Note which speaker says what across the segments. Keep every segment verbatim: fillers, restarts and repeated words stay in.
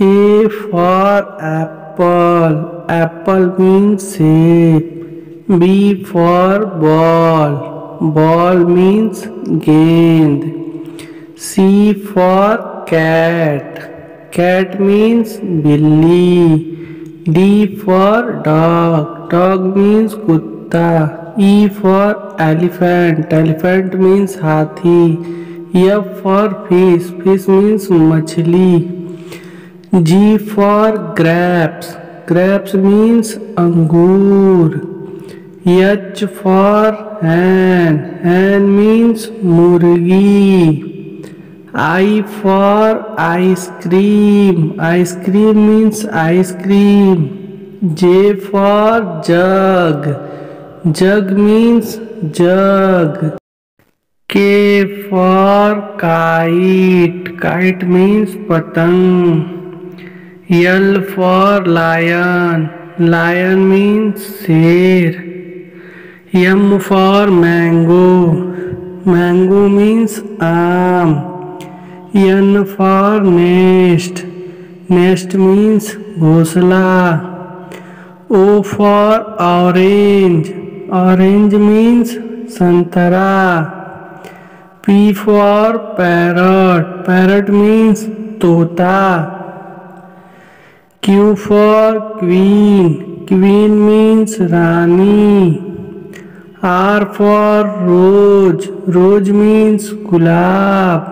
Speaker 1: A for apple. Apple means shape. B for ball. Ball means gend. C for cat. Cat means billi. D for dog. Dog means kutta. E for elephant. Elephant means hathi. F for fish. Fish means machli. G for grapes. Grapes means angur. H for hen. Hen means murgi. I for ice cream. Ice cream means ice cream. J for jug. Jug means jug. K for kite. Kite means patang. L for lion. Lion means sher. M for mango. Mango means aam. N for nest. Nest means ghosla. O for orange. Orange means santara. P for parrot. Parrot means tota. Q for queen. Queen means rani. R for rose. Rose means gulab.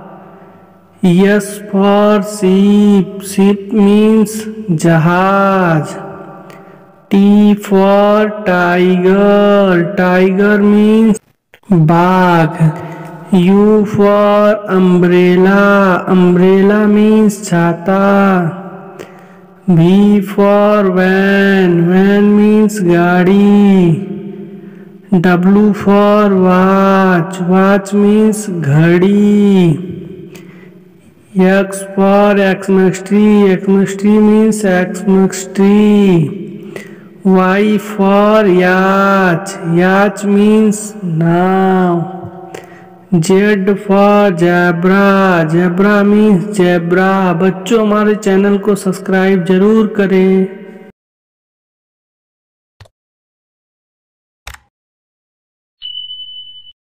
Speaker 1: S for sheep. Sheep means jahaz. T for tiger. Tiger means bagh. U for umbrella. Umbrella means chhata. V for van. Van means gaadi. W for watch. Watch means घड़ी. X for Xmas tree. Xmas tree means Xmas tree. Y for yacht. Yacht means now. Z for zebra. Zebra means zebra. बच्चों हमारे channel को subscribe जरूर करें।